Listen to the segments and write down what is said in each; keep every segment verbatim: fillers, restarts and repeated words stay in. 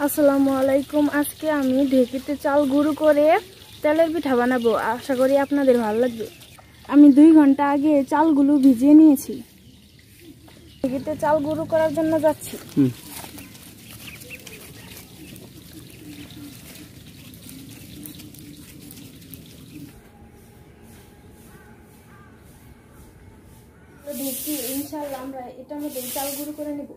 আসসালামু আলাইকুম। আজকে আমি ঢেকিতে চাল গুঁড়ো করে তেলের পিঠা বানাবো। আশা করি আপনাদের ভালো লাগবে। আমি দুই ঘন্টা আগে চালগুলো ভিজিয়ে নিয়েছি। ঢেকিতে চাল গুঁড়ো করার জন্য যাচ্ছি। ঢেকি ইনশাআল্লাহ আমরা এটার মধ্যে চাল গুঁড়ো করে নেব।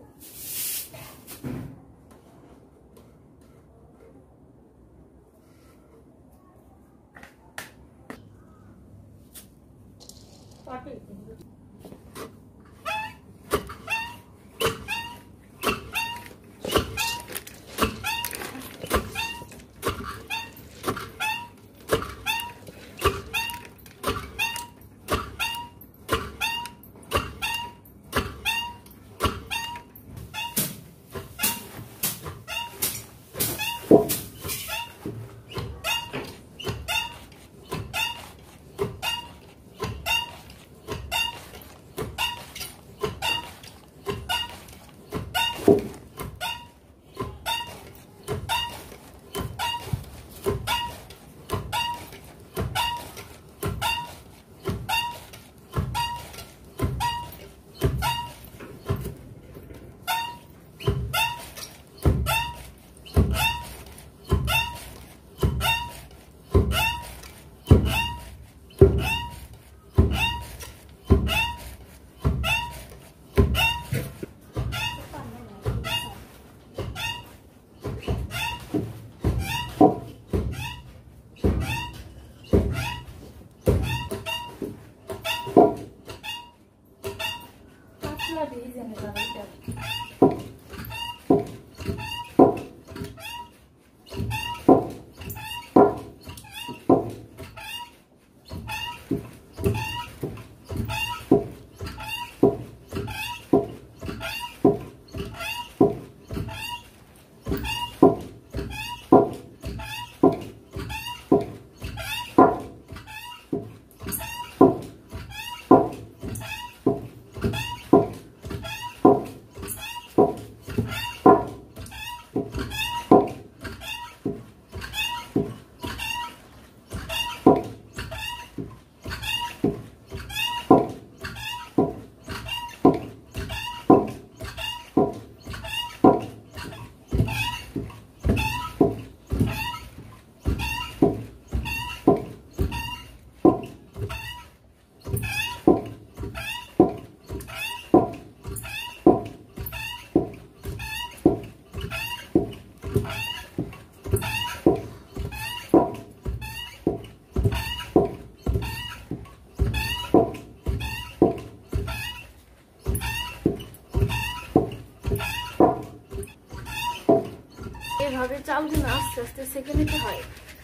এভাবে চালগুলো আস্তে আস্তে সেঁকে নিতে হয়।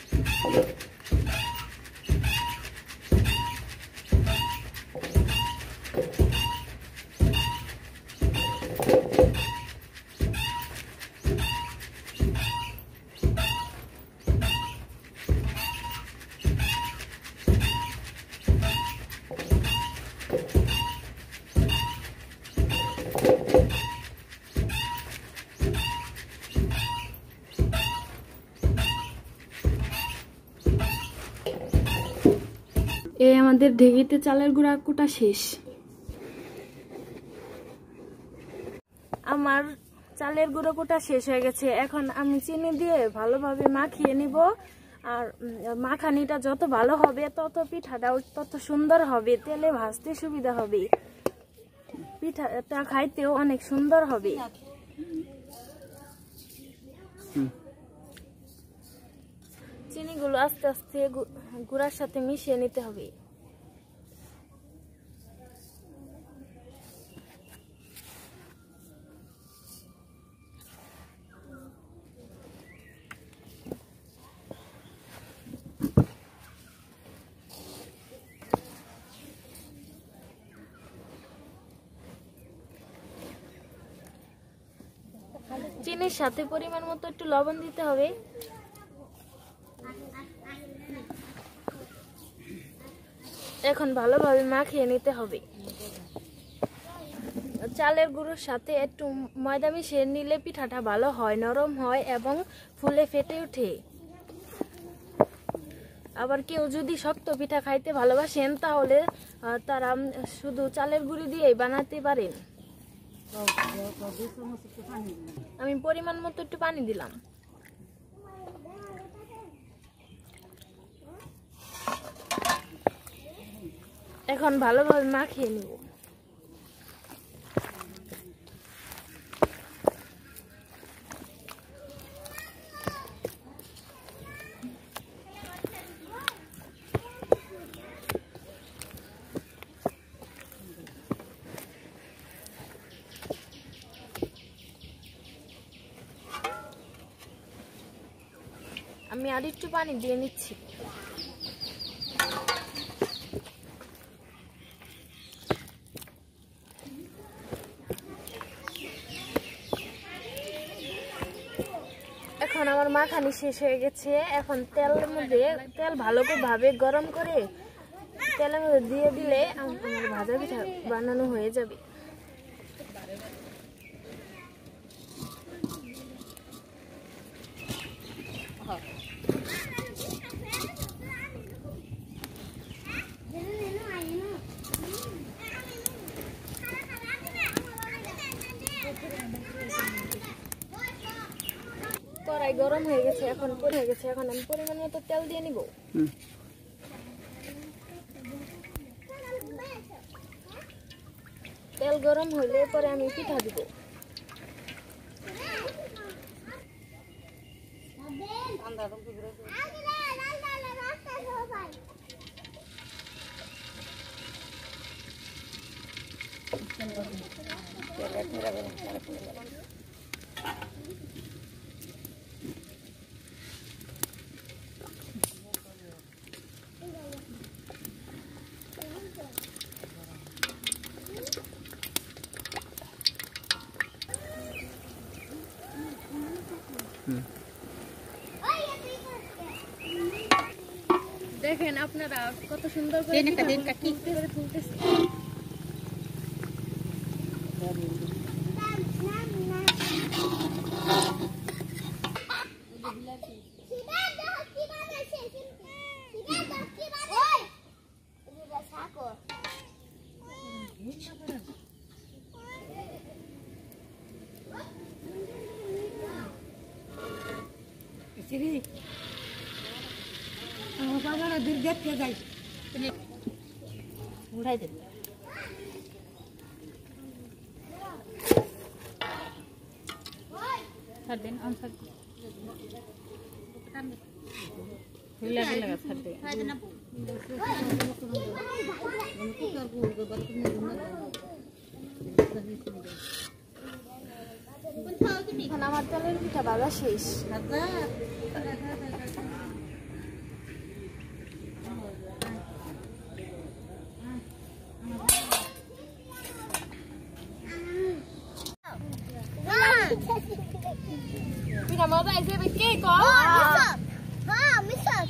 এই আমাদের ঢেকিতে চালের গুঁড়া কোটা শেষ। আমার চালের গুঁড়ো কোটা শেষ হয়ে গেছে। এখন আমি চিনি দিয়ে ভালোভাবে মাখিয়ে নিব। আর মাখানিটা যত ভালো হবে তত পিঠাটাও তত সুন্দর হবে, তেলে ভাজতে সুবিধা হবে, পিঠাটা খাইতেও অনেক সুন্দর হবে। চিনিগুলো আস্তে আস্তে গুঁড়ার সাথে মিশিয়ে নিতে হবে। চিনির সাথে পরিমাণ মতো একটু লবণ দিতে হবে। এখন ভালোভাবে মাখিয়ে নিতে হবে। চালের গুঁড়োর সাথে একটু ময়দা মিশিয়ে নিলে পিঠাটা ভালো হয়, নরম হয় এবং ফুলে ফেটে ওঠে। আবার কেউ যদি শক্ত পিঠা খাইতে ভালোবাসেন তাহলে তারা শুধু চালের গুঁড়ি দিয়েই বানাতে পারেন। আমি পরিমাণ মতো একটু পানি দিলাম। এখন ভালোভাবে মাখিয়ে নিব। আমি আর একটু পানি দিয়ে নিচ্ছি। এখন আমার মাখানি শেষ হয়ে গেছে। এখন তেলের মধ্যে তেল ভালো করে ভাবে গরম করে তেলের মধ্যে দিয়ে দিলে আমার ভাজা পিঠা বানানো হয়ে যাবে। কড়াই গরম হয়ে গেছে, এখন হয়ে গেছে এখন আমি পরিমাণ মতো তেল দিয়ে নিব। তেল গরম হইলে পরে আমি পিঠা দিব। দেখেন আপনারা কত সুন্দর করে ফুলতেছে। উঠাই দেন। ছাড় দেন ছাড় এখন আমার তেলের পিঠা ভাজা শেষ। পিঠা মজা আছে কে কর হ্যাঁ মিশক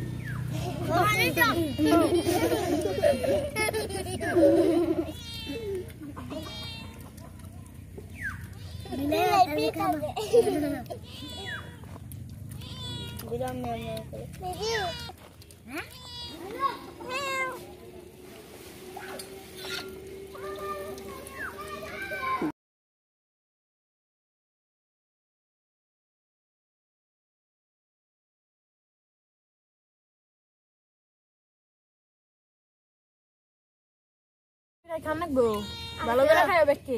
খান নাকবো ভালো করে খাইও বেকি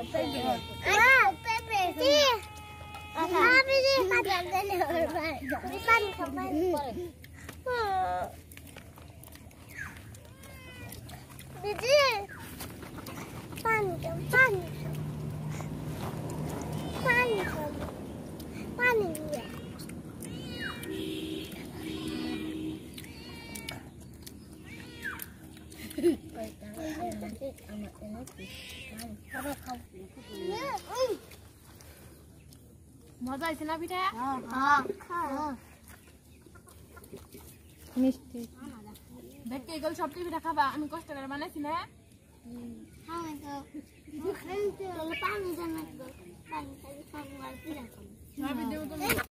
মজা আছে না পিঠা? মিষ্টি দেখতে এগুলো সব পিঠা খাবা, আমি কষ্ট করে বানাইছি না। আমি তো পানি জানা পানি খালি সব আর পিঠা